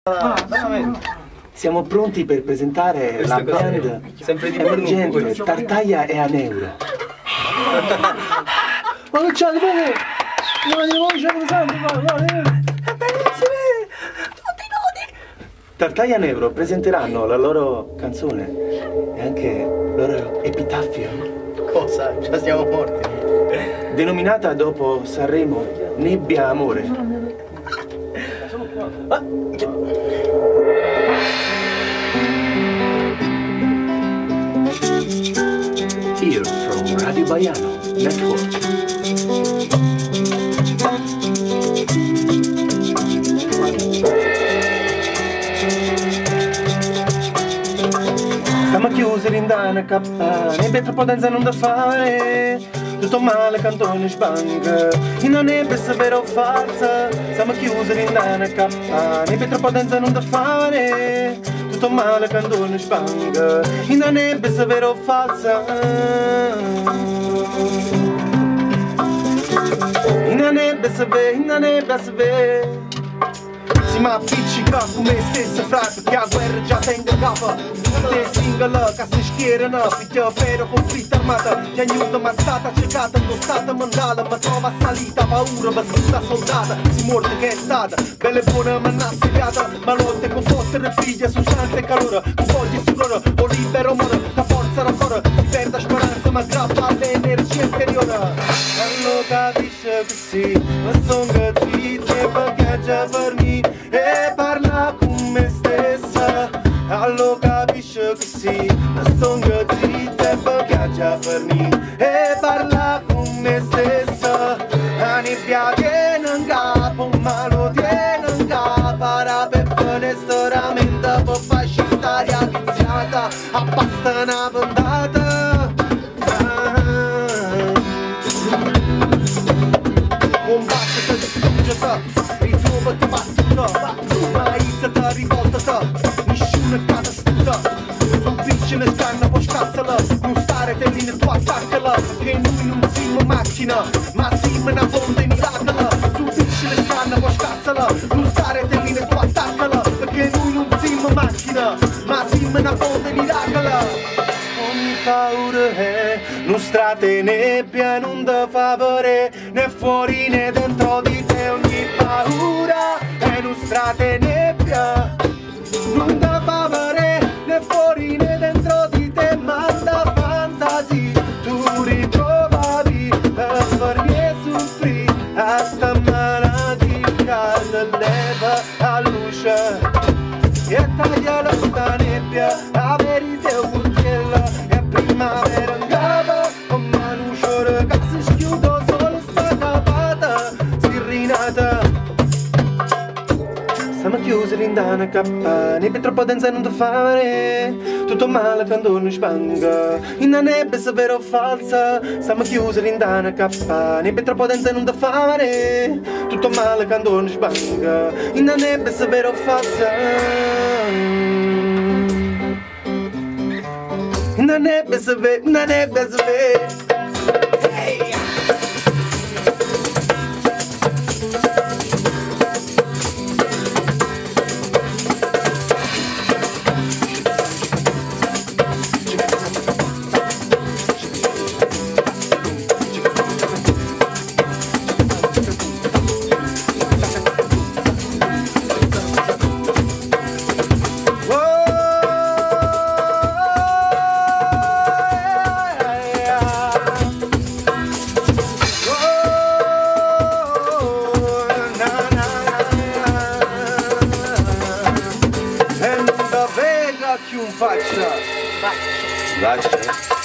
Siamo pronti per presentare la band emergente Tartaglia e Aneuro. Ma che c'è? Tartaglia e Aneuro presenteranno la loro canzone e anche il loro epitaffio. Cosa? Già siamo morti. Denominata dopo Sanremo Nebbia Amore. Here from Radio Baiano Network. Stiamo chiusi in Dana cappane, per troppo danza non da fare. Tutto male, cantone sbang. In non è vero o falsa. Stiamo chiusi in Dana cappane, per troppo danza non da fare. Tutto male, cantone sbang. In non è vero o falsa. In non è vero. Si mi appiccica con me stesso frate, perché a guerra già tengo capo. Te singola che si schierano, picchia vero conflitto armato. Ti aiuto ma stata cercata, non stata mandata, ma trova salita, paura, battuta soldata. Si morte che è stata, bella e buona ma non assediata. Ma lotte con fottere figlia, sostanza e calore. Con fogli su loro, o libero moro, la forza raccorre. Si perde speranza ma grappa all'energia interiore. Allora capisce che sì, ma sono zitti perché già per me. E parla con me stessa, allora capisce che sì, ma sono zitta perché già per me. E parla con me stessa, la nebbia tiene in capo, ma lo tiene in capo. Para per fare sto ramento, può farci stare avviziata, abbasta una puntata. Combatte che distrugge te, ritrova ti basta. Ma izzata rivoltata, nessuno è catastuta. Non vince ne scanna, poi scassala. Non stare te lì, tu attaccala. Perché noi non siamo macchina, ma siamo una fonte miracolo. Tu vince ne scanna, poi scassala. Non stare te lì, tu attaccala. Perché noi non siamo macchina, ma siamo una fonte miracolo. Ogni paura è nostra te nebbia, non da favore, né fuori né dentro di te. Ogni paura è nostra te nebbia, non da favore, né fuori né dentro di te. Ma da fantasia tu ritrovavi per farmi soffrire. A sta malattia leva a luce e taglia la sta nebbia, la verità è urgella. Primavera in capo, con mano sciore che si schiude solo sta capata, si rinata. Siamo chiusi in Dana cappane, per troppo danza non da fare. Tutto male quando non spanga, in la nebbia se vero o falsa. Siamo chiusi in Dana cappane, per troppo danza non da fare. Tutto male quando non spanga, in la nebbia se vero o falsa. Na nebbia se vê, na nebbia se vê. Faccia.